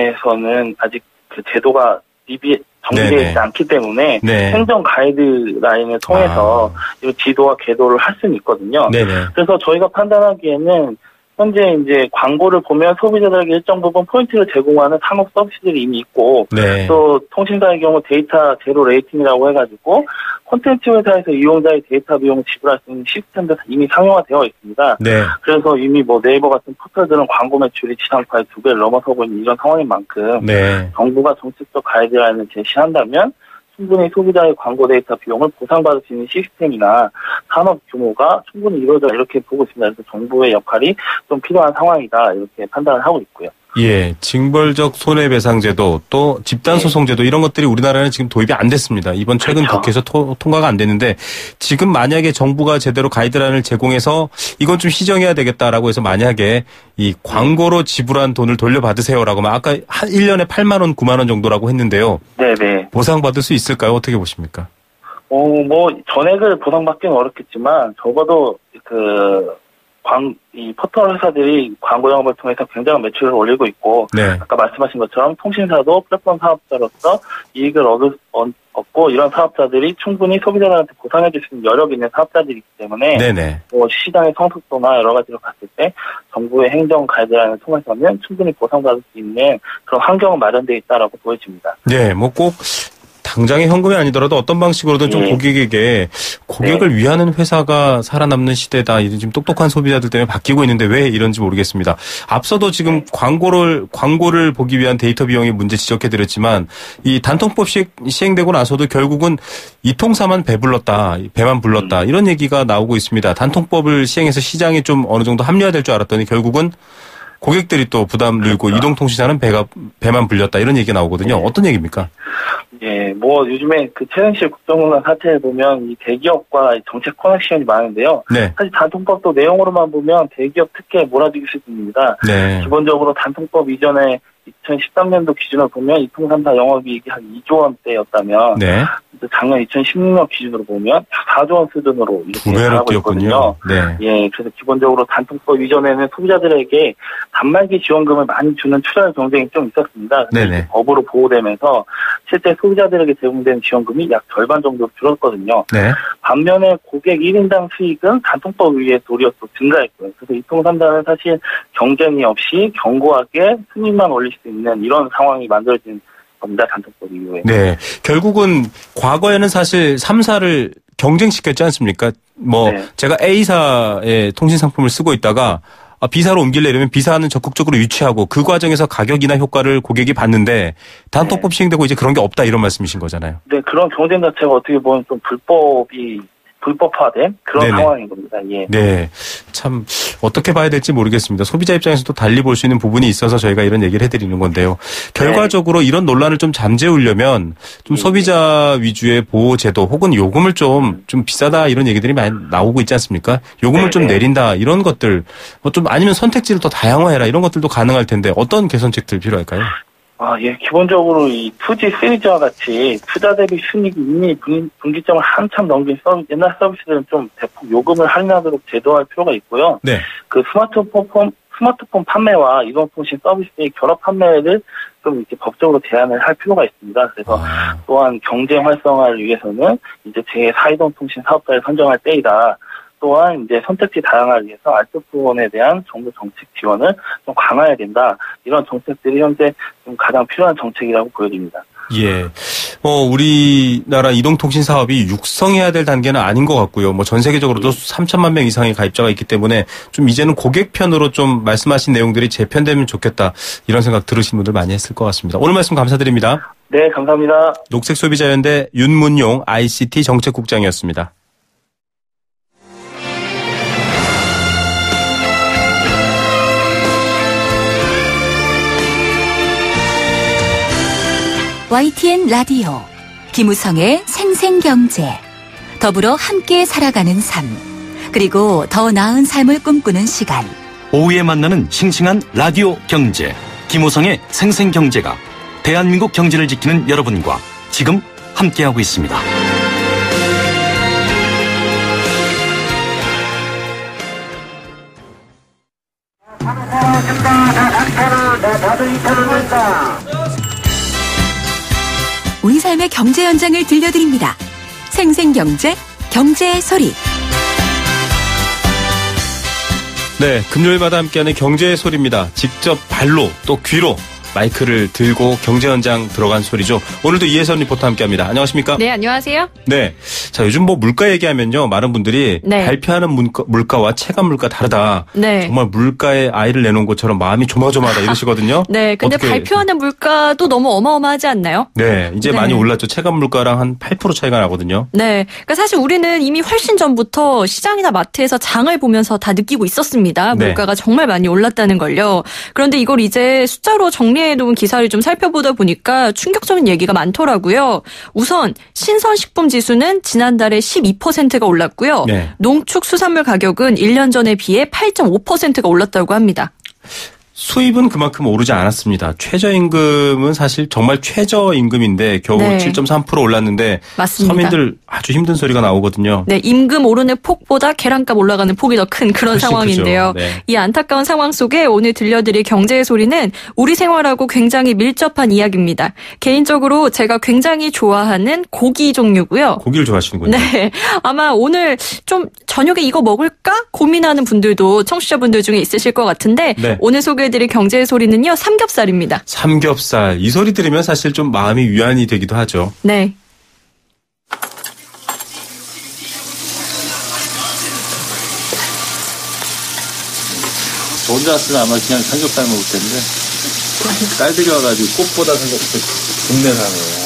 부분에서는 아직 그 제도가 미비, 정비되어 있지 않기 때문에 네. 행정 가이드라인을 통해서 아. 이 지도와 궤도를 할 수는 있거든요. 네네. 그래서 저희가 판단하기에는 현재 이제 광고를 보면 소비자들에게 일정 부분 포인트를 제공하는 상업 서비스들이 이미 있고 네. 또 통신사의 경우 데이터 제로 레이팅이라고 해가지고 콘텐츠 회사에서 이용자의 데이터 비용을 지불할 수 있는 시스템도 이미 상용화되어 있습니다. 네. 그래서 이미 뭐 네이버 같은 포털들은 광고 매출이 지상파의 두 배를 넘어서고 있는 이런 상황인 만큼 네. 정부가 정책적 가이드라인을 제시한다면 충분히 소비자의 광고 데이터 비용을 보상받을 수 있는 시스템이나 산업 규모가 충분히 이루어져 이렇게 보고 있습니다. 그래서 정부의 역할이 좀 필요한 상황이다 이렇게 판단을 하고 있고요. 예, 징벌적 손해배상제도 또 집단소송제도 네. 이런 것들이 우리나라는 지금 도입이 안 됐습니다. 이번 최근 그렇죠. 국회에서 토, 통과가 안 됐는데 지금 만약에 정부가 제대로 가이드라인을 제공해서 이건 좀 시정해야 되겠다라고 해서 만약에 이 광고로 지불한 돈을 돌려받으세요라고 하면 아까 한 일 년에 팔만 원, 구만 원 정도라고 했는데요. 네네. 보상받을 수 있을까요? 어떻게 보십니까? 어, 뭐 전액을 보상받기는 어렵겠지만 적어도 그 광, 이 포털 회사들이 광고 영업을 통해서 굉장한 매출을 올리고 있고, 네. 아까 말씀하신 것처럼 통신사도 플랫폼 사업자로서 이익을 얻을, 얻고 이런 사업자들이 충분히 소비자들한테 보상해 줄 수 있는 여력이 있는 사업자들이기 때문에, 네네. 뭐 시장의 성숙도나 여러 가지로 봤을 때 정부의 행정 가이드라인을 통해서는 충분히 보상받을 수 있는 그런 환경은 마련되어 있다라고 보여집니다. 네, 뭐 꼭 당장의 현금이 아니더라도 어떤 방식으로든 좀 네. 고객에게 고객을 네. 위하는 회사가 살아남는 시대다. 지금 똑똑한 소비자들 때문에 바뀌고 있는데 왜 이런지 모르겠습니다. 앞서도 지금 네. 광고를 광고를 보기 위한 데이터 비용이 문제 지적해드렸지만 이 단통법 시, 시행되고 나서도 결국은 이 통사만 배불렀다, 배만 불렀다 음. 이런 얘기가 나오고 있습니다. 단통법을 시행해서 시장이 좀 어느 정도 합리화될 줄 알았더니 결국은 고객들이 또 부담 늘고 그렇죠. 이동통신사는 배가 배만 불렸다 이런 얘기가 나오거든요. 네. 어떤 얘기입니까? 예, 뭐 요즘에 그 최순실 국정농단 사태에 보면 이 대기업과 정책 커넥션이 많은데요. 네. 사실 단통법도 내용으로만 보면 대기업 특혜 몰아주기 수준입니다. 네. 기본적으로 단통법 이전에 이천십삼 년도 기준으로 보면 이통삼사 영업이익이 한 이조 원대였다면 네. 작년 이천십육 년 기준으로 보면 사조 원 수준으로 이렇게 나가고 있거든요. 네. 예, 그래서 기본적으로 단통법 이전에는 소비자들에게 단말기 지원금을 많이 주는 출혈 경쟁이 좀 있었습니다. 법으로 보호되면서 실제 소비자들에게 제공된 지원금이 약 절반 정도 줄었거든요. 네. 반면에 고객 일 인당 수익은 단통법 위에 도리어 또 증가했고요. 그래서 이통삼사는 사실 경쟁이 없이 견고하게 수익만 올릴 수 있는 이런 상황이 만들어진 겁니다. 단통법 이후에. 네. 결국은 과거에는 사실 삼 사를 경쟁시켰지 않습니까? 뭐 네. 제가 A사의 통신 상품을 쓰고 있다가 B사로 옮기려면 B사는 적극적으로 유치하고 그 과정에서 가격이나 효과를 고객이 받는데 단통법 네. 시행되고 이제 그런 게 없다 이런 말씀이신 거잖아요. 네. 그런 경쟁 자체가 어떻게 보면 좀 불법이 불법화된 그런 네네. 상황인 겁니다. 예. 네. 참, 어떻게 봐야 될지 모르겠습니다. 소비자 입장에서도 달리 볼 수 있는 부분이 있어서 저희가 이런 얘기를 해드리는 건데요. 결과적으로 네. 이런 논란을 좀 잠재우려면 좀 네. 소비자 위주의 보호제도 혹은 요금을 좀, 좀 비싸다 이런 얘기들이 많이 나오고 있지 않습니까? 요금을 네. 좀 내린다 이런 것들, 뭐 좀 아니면 선택지를 더 다양화해라 이런 것들도 가능할 텐데 어떤 개선책들 필요할까요? 아, 예, 기본적으로 이 투지, 쓰리지와 같이 투자 대비 순이익이 이미 분, 분기점을 한참 넘긴 서비스, 옛날 서비스들은 좀 대폭 요금을 할인하도록 제도할 필요가 있고요. 네. 그 스마트폰, 스마트폰 판매와 이동통신 서비스의 결합 판매를 좀 이렇게 법적으로 제한을 할 필요가 있습니다. 그래서 아. 또한 경쟁 활성화를 위해서는 이제 제사 이동통신 사업자를 선정할 때이다. 또한 이제 선택지 다양화를 위해서 알뜰폰에 대한 정부 정책 지원을 좀 강화해야 된다. 이런 정책들이 현재 좀 가장 필요한 정책이라고 보여집니다. 예. 어, 우리나라 이동통신 사업이 육성해야 될 단계는 아닌 것 같고요. 뭐 전 세계적으로도 예. 삼천만 명 이상의 가입자가 있기 때문에 좀 이제는 고객 편으로 좀 말씀하신 내용들이 재편되면 좋겠다. 이런 생각 들으신 분들 많이 했을 것 같습니다. 오늘 말씀 감사드립니다. 네, 감사합니다. 녹색소비자연대 윤문용 아이씨티 정책국장이었습니다. 와이티엔 라디오 김우성의 생생경제. 더불어 함께 살아가는 삶. 그리고 더 나은 삶을 꿈꾸는 시간. 오후에 만나는 싱싱한 라디오 경제. 김우성의 생생경제가 대한민국 경제를 지키는 여러분과 지금 함께하고 있습니다. 우리 삶의 경제 현장을 들려드립니다. 생생경제, 경제의 소리. 네, 금요일마다 함께하는 경제의 소리입니다. 직접 발로 또 귀로 마이크를 들고 경제 현장 들어간 소리죠. 오늘도 이혜선 리포터 함께합니다. 안녕하십니까? 네, 안녕하세요. 네, 자 요즘 뭐 물가 얘기하면요, 많은 분들이 네. 발표하는 물가, 물가와 체감 물가 다르다. 네. 정말 물가에 아이를 내놓은 것처럼 마음이 조마조마하다 이러시거든요. 네, 근데 어떻게... 발표하는 물가도 너무 어마어마하지 않나요? 네, 이제 네. 많이 올랐죠. 체감 물가랑 한 팔 퍼센트 차이가 나거든요. 네, 그러니까 사실 우리는 이미 훨씬 전부터 시장이나 마트에서 장을 보면서 다 느끼고 있었습니다. 네. 물가가 정말 많이 올랐다는 걸요. 그런데 이걸 이제 숫자로 정리해놓은 기사를 좀 살펴보다 보니까 충격적인 얘기가 많더라고요. 우선 신선식품 지수는 지난달에 십이 퍼센트가 올랐고요. 네. 농축수산물 가격은 일 년 전에 비해 팔 점 오 퍼센트가 올랐다고 합니다. 수입은 그만큼 오르지 않았습니다. 최저임금은 사실 정말 최저임금인데 겨우 네. 칠 점 삼 퍼센트 올랐는데 맞습니다. 서민들 아주 힘든 소리가 나오거든요. 네, 임금 오르는 폭보다 계란값 올라가는 폭이 더 큰 그런 훨씬 상황인데요. 크죠. 네. 이 안타까운 상황 속에 오늘 들려드릴 경제의 소리는 우리 생활하고 굉장히 밀접한 이야기입니다. 개인적으로 제가 굉장히 좋아하는 고기 종류고요. 고기를 좋아하시는군요. 네, 아마 오늘 좀 저녁에 이거 먹을까 고민하는 분들도 청취자분들 중에 있으실 것 같은데 네. 오늘 소개해드릴 경제의 소리는요, 삼겹살입니다. 삼겹살. 이 소리 들으면 사실 좀 마음이 위안이 되기도 하죠. 네. 저 혼자 왔으면 아마 그냥 삼겹살 먹을 텐데 딸들이 와가지고 꽃보다 삼겹살 국내산이에요.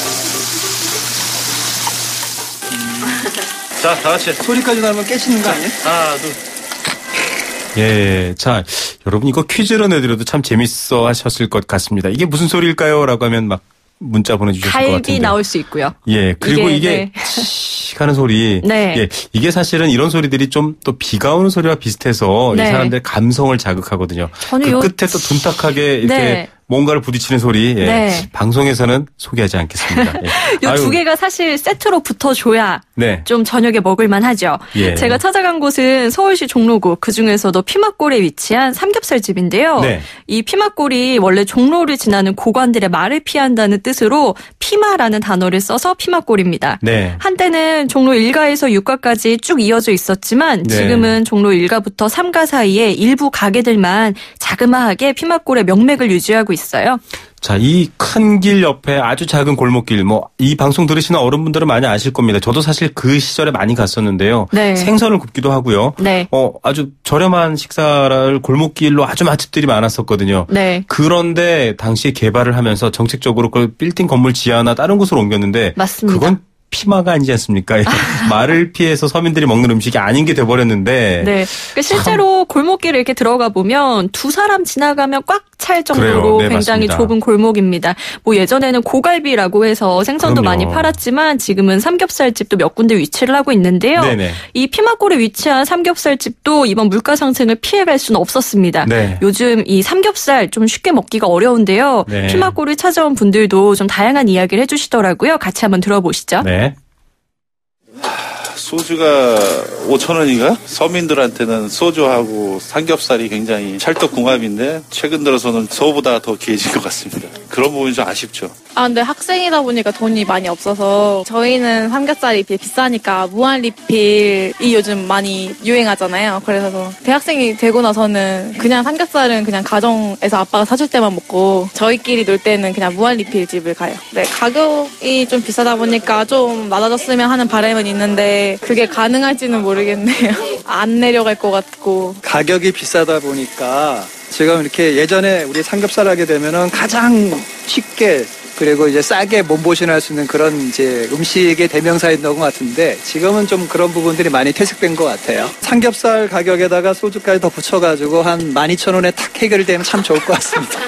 자, 다 같이 소리까지 나면 깨시는 거 아니에요? 하나, 둘. 예, 자, 여러분 이거 퀴즈로 내드려도 참 재밌어 하셨을 것 같습니다. 이게 무슨 소리일까요? 라고 하면 막 문자 보내주셨을 것 같은데. 갈비 나올 수 있고요. 예, 그리고 이게, 이게, 네. 치 하는 소리. 네. 예, 이게 사실은 이런 소리들이 좀 또 비가 오는 소리와 비슷해서 네. 이 사람들의 감성을 자극하거든요. 저는 그 요... 끝에 또 둔탁하게 이렇게 네. 뭔가를 부딪히는 소리. 예. 네. 방송에서는 소개하지 않겠습니다. 예. 요 아유, 두 개가 사실 세트로 붙어줘야 네. 좀 저녁에 먹을만 하죠. 예. 제가 찾아간 곳은 서울시 종로구, 그중에서도 피막골에 위치한 삼겹살집인데요. 네. 이 피막골이 원래 종로를 지나는 고관들의 말을 피한다는 뜻으로 피마라는 단어를 써서 피막골입니다. 네. 한때는 종로 일 가에서 육 가까지 쭉 이어져 있었지만 네. 지금은 종로 일 가부터 삼 가 사이에 일부 가게들만 자그마하게 피막골의 명맥을 유지하고 있어요. 자, 이 큰 길 옆에 아주 작은 골목길, 뭐, 이 방송 들으시는 어른분들은 많이 아실 겁니다. 저도 사실 그 시절에 많이 갔었는데요. 네. 생선을 굽기도 하고요. 네. 어, 아주 저렴한 식사를 골목길로 아주 맛집들이 많았었거든요. 네. 그런데 당시에 개발을 하면서 정책적으로 그걸 빌딩 건물 지하나 다른 곳으로 옮겼는데. 맞습니다. 그건 피마가 아니지 않습니까? 말을 피해서 서민들이 먹는 음식이 아닌 게 돼버렸는데. 네. 그러니까 실제로 골목길에 이렇게 들어가 보면 두 사람 지나가면 꽉 찰 정도로 그래요. 네, 굉장히 맞습니다. 좁은 골목입니다. 뭐 예전에는 고갈비라고 해서 생선도 그럼요. 많이 팔았지만 지금은 삼겹살집도 몇 군데 위치를 하고 있는데요. 네네. 이 피막골에 위치한 삼겹살집도 이번 물가 상승을 피해갈 수는 없었습니다. 네. 요즘 이 삼겹살 좀 쉽게 먹기가 어려운데요. 네. 피막골을 찾아온 분들도 좀 다양한 이야기를 해주시더라고요. 같이 한번 들어보시죠. 네. 소주가 오천 원인가? 서민들한테는 소주하고 삼겹살이 굉장히 찰떡궁합인데 최근 들어서는 저보다 더 귀해진 것 같습니다. 그런 부분이 좀 아쉽죠. 아, 근데 학생이다 보니까 돈이 많이 없어서 저희는 삼겹살이 비- 비싸니까 무한 리필이 요즘 많이 유행하잖아요. 그래서 대학생이 되고 나서는 그냥 삼겹살은 그냥 가정에서 아빠가 사줄 때만 먹고 저희끼리 놀 때는 그냥 무한 리필 집을 가요. 네, 가격이 좀 비싸다 보니까 좀 낮아졌으면 하는 바람은 있는데 그게 가능할지는 모르겠네요. 안 내려갈 것 같고. 가격이 비싸다 보니까 지금 이렇게 예전에 우리 삼겹살 하게 되면은 가장 쉽게 그리고 이제 싸게 몸보신할 수 있는 그런 이제 음식의 대명사였던 것 같은데 지금은 좀 그런 부분들이 많이 퇴색된 것 같아요. 삼겹살 가격에다가 소주까지 더 붙여가지고 한 만 이천 원에 탁 해결되면 참 좋을 것 같습니다.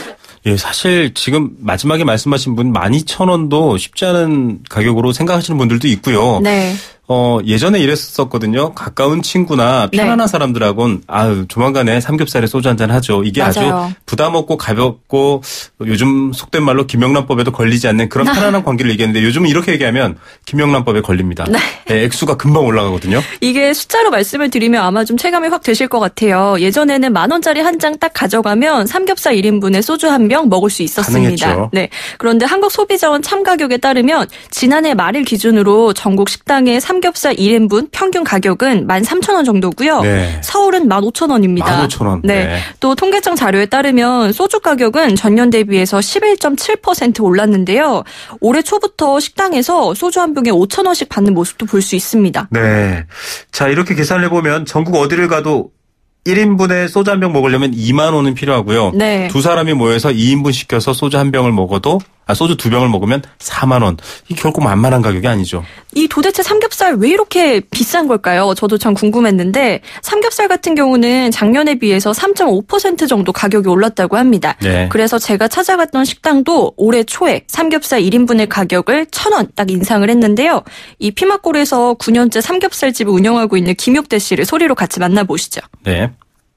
예, 사실 지금 마지막에 말씀하신 분 만 이천 원도 쉽지 않은 가격으로 생각하시는 분들도 있고요. 네. 어, 예전에 이랬었거든요. 가까운 친구나 편안한 네. 사람들하고는 아유, 조만간에 삼겹살에 소주 한잔 하죠. 이게 맞아요. 아주 부담 없고 가볍고 요즘 속된 말로 김영란법에도 걸리지 않는 그런 편안한 관계를 얘기했는데 요즘은 이렇게 얘기하면 김영란법에 걸립니다. 네. 네, 액수가 금방 올라가거든요. 이게 숫자로 말씀을 드리면 아마 좀 체감이 확 되실 것 같아요. 예전에는 만 원짜리 한 장 딱 가져가면 삼겹살 일 인분에 소주 한 병 먹을 수 있었습니다. 가능했죠. 네. 그런데 한국소비자원 참가격에 따르면 지난해 말일 기준으로 전국 식당의 삼 삼겹살 일 인분 평균 가격은 만 삼천 원 정도고요. 네. 서울은 만 오천 원입니다. 만 오천 원. 네. 네. 또 통계청 자료에 따르면 소주 가격은 전년 대비해서 십일 점 칠 퍼센트 올랐는데요. 올해 초부터 식당에서 소주 한 병에 오천 원씩 받는 모습도 볼 수 있습니다. 네. 자, 이렇게 계산을 해보면 전국 어디를 가도 일 인분에 소주 한 병 먹으려면 이만 원은 필요하고요. 네. 두 사람이 모여서 이 인분 시켜서 소주 한 병을 먹어도 아, 소주 두 병을 먹으면 사만 원. 이게 결코 만만한 가격이 아니죠. 이 도대체 삼겹살 왜 이렇게 비싼 걸까요? 저도 참 궁금했는데 삼겹살 같은 경우는 작년에 비해서 삼 점 오 퍼센트 정도 가격이 올랐다고 합니다. 네. 그래서 제가 찾아갔던 식당도 올해 초에 삼겹살 일 인분의 가격을 천 원 딱 인상을 했는데요. 이 피막골에서 구 년째 삼겹살집을 운영하고 있는 김육대 씨를 소리로 같이 만나보시죠. 네.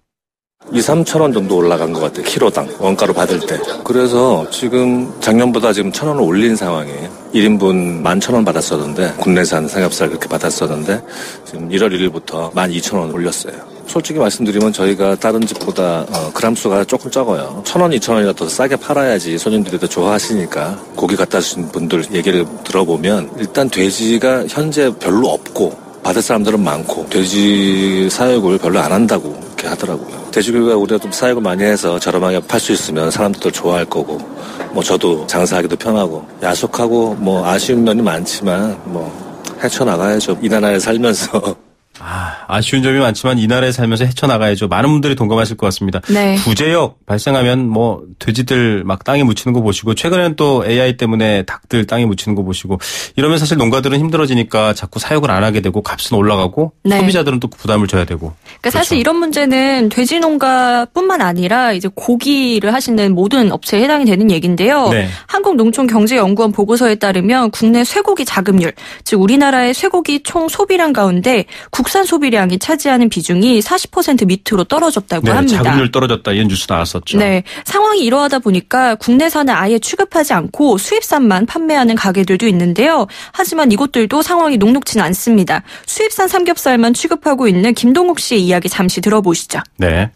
이, 삼천 원 정도 올라간 것 같아요. 키로당 원가로 받을 때. 그래서 지금 작년보다 지금 천 원을 올린 상황이에요. 일 인분 만 천 원 받았었는데 국내산 삼겹살 그렇게 받았었는데 지금 일월 일일부터 만 이천 원 올렸어요. 솔직히 말씀드리면 저희가 다른 집보다 어, 그람수가 조금 적어요. 천 원, 이천 원이라도 더 싸게 팔아야지 손님들이 더 좋아하시니까 고기 갖다 주신 분들 얘기를 들어보면 일단 돼지가 현재 별로 없고 받을 사람들은 많고 돼지 사육을 별로 안 한다고 이렇게 하더라고요. 돼지고기가 우리가 좀 사육을 많이 해서 저렴하게 팔 수 있으면 사람들도 좋아할 거고 뭐 저도 장사하기도 편하고 야속하고 뭐 아쉬운 면이 많지만 뭐 헤쳐나가야죠. 이 나라에 살면서. 아, 아쉬운 점이 많지만 이 나라에 살면서 헤쳐나가야죠. 많은 분들이 동감하실 것 같습니다. 네. 부재역 발생하면 뭐 돼지들 막 땅에 묻히는 거 보시고 최근에는 또 에이아이 때문에 닭들 땅에 묻히는 거 보시고 이러면 사실 농가들은 힘들어지니까 자꾸 사육을 안 하게 되고 값은 올라가고 네. 소비자들은 또 부담을 져야 되고. 그러니까 그렇죠. 사실 이런 문제는 돼지 농가뿐만 아니라 이제 고기를 하시는 모든 업체에 해당이 되는 얘기인데요. 네. 한국농촌경제연구원 보고서에 따르면 국내 쇠고기 자급률, 즉 우리나라의 쇠고기 총 소비량 가운데 국산 소비량이 차지하는 비중이 사십 퍼센트 밑으로 떨어졌다고 네, 합니다. 자급률 떨어졌다 이런 뉴스 나왔었죠. 네, 상황이 이러하다 보니까 국내산을 아예 취급하지 않고 수입산만 판매하는 가게들도 있는데요. 하지만 이곳들도 상황이 녹록지는 않습니다. 수입산 삼겹살만 취급하고 있는 김동욱 씨의 이야기 잠시 들어보시죠. 네.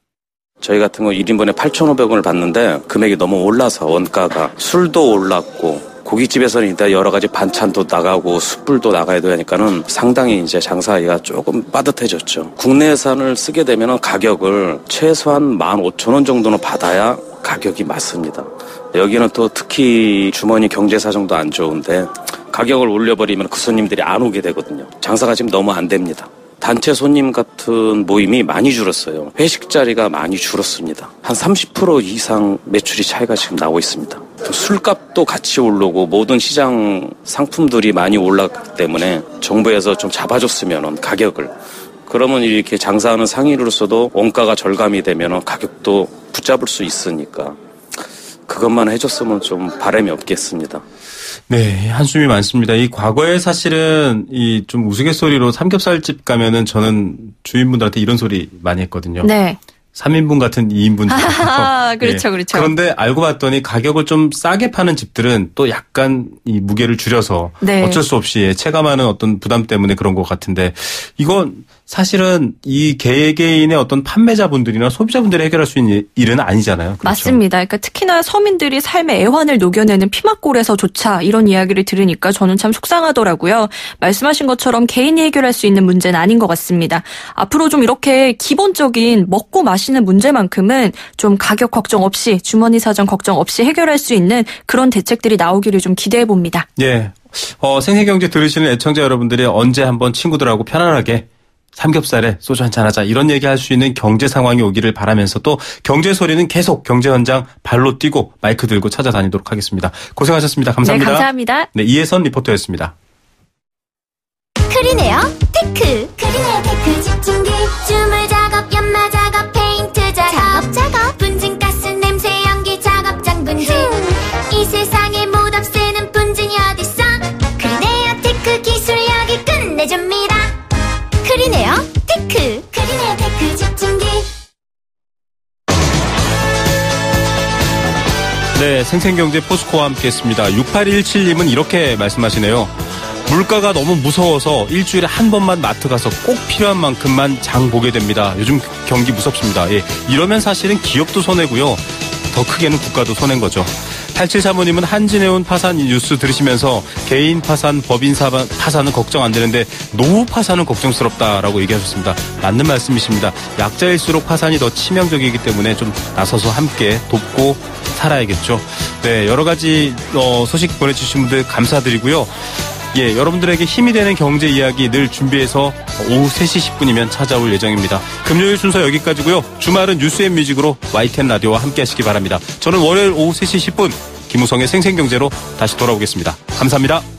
저희 같은 거 일 인분에 팔천오백 원을 받는데 금액이 너무 올라서 원가가 술도 올랐고 고깃집에서는 일단 여러 가지 반찬도 나가고 숯불도 나가야 되니까는 상당히 이제 장사하기가 조금 빠듯해졌죠. 국내산을 쓰게 되면 가격을 최소한 만 오천 원 정도는 받아야 가격이 맞습니다. 여기는 또 특히 주머니 경제 사정도 안 좋은데 가격을 올려버리면 그 손님들이 안 오게 되거든요. 장사가 지금 너무 안 됩니다. 단체 손님 같은 모임이 많이 줄었어요. 회식 자리가 많이 줄었습니다. 한 삼십 퍼센트 이상 매출이 차이가 지금 나고 있습니다. 술값도 같이 오르고 모든 시장 상품들이 많이 올랐기 때문에 정부에서 좀 잡아줬으면 가격을. 그러면 이렇게 장사하는 상인으로서도 원가가 절감이 되면 가격도 붙잡을 수 있으니까 그것만 해줬으면 좀 바람이 없겠습니다. 네, 한숨이 많습니다. 이 과거에 사실은 이 좀 우스갯소리로 삼겹살집 가면은 저는 주인분들한테 이런 소리 많이 했거든요. 네. 삼 인분 같은 이 인분. 아, 그렇죠, 네. 그렇죠. 그런데 알고 봤더니 가격을 좀 싸게 파는 집들은 또 약간 이 무게를 줄여서 네. 어쩔 수 없이 체감하는 어떤 부담 때문에 그런 것 같은데 이건 사실은 이 개개인의 어떤 판매자분들이나 소비자분들이 해결할 수 있는 일은 아니잖아요. 그렇죠? 맞습니다. 그러니까 특히나 서민들이 삶의 애환을 녹여내는 피막골에서조차 이런 이야기를 들으니까 저는 참 속상하더라고요. 말씀하신 것처럼 개인이 해결할 수 있는 문제는 아닌 것 같습니다. 앞으로 좀 이렇게 기본적인 먹고 마시는 문제만큼은 좀 가격 걱정 없이 주머니 사정 걱정 없이 해결할 수 있는 그런 대책들이 나오기를 좀 기대해 봅니다. 예. 어, 생생경제 들으시는 애청자 여러분들이 언제 한번 친구들하고 편안하게 삼겹살에 소주 한잔 하자 이런 얘기할 수 있는 경제 상황이 오기를 바라면서 또 경제 소리는 계속 경제 현장 발로 뛰고 마이크 들고 찾아다니도록 하겠습니다. 고생하셨습니다. 감사합니다. 네, 감사합니다. 네, 이혜선 리포터였습니다. 크린에어 테크 크린에어 테크 집중기 주물 작업 연마 작업 페인트 작업 작업 작업 분진가스 냄새 연기 작업 크린에어 테크. 크린에어 테크 집중기. 네, 생생경제 포스코와 함께했습니다. 육팔일칠님은 이렇게 말씀하시네요. 물가가 너무 무서워서 일주일에 한 번만 마트 가서 꼭 필요한 만큼만 장 보게 됩니다. 요즘 경기 무섭습니다. 예, 이러면 사실은 기업도 손해고요. 더 크게는 국가도 손해인 거죠. 팔칠삼오님은 한진해운 파산 뉴스 들으시면서 개인 파산, 법인 파산은 걱정 안 되는데 노후 파산은 걱정스럽다라고 얘기하셨습니다. 맞는 말씀이십니다. 약자일수록 파산이 더 치명적이기 때문에 좀 나서서 함께 돕고 살아야겠죠. 네, 여러 가지 어, 소식 보내주신 분들 감사드리고요. 예, 여러분들에게 힘이 되는 경제 이야기 늘 준비해서 오후 세 시 십 분이면 찾아올 예정입니다. 금요일 순서 여기까지고요. 주말은 뉴스앤뮤직으로 와이텐 라디오와 함께 하시기 바랍니다. 저는 월요일 오후 세 시 십 분 김우성의 생생경제로 다시 돌아오겠습니다. 감사합니다.